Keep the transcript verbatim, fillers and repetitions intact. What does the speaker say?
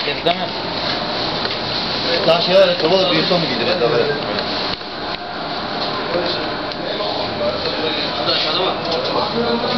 Değil mi? Daha şey var ya, çabalı büyüsü mu gidiyor daha böyle? Şurada aşağıda var.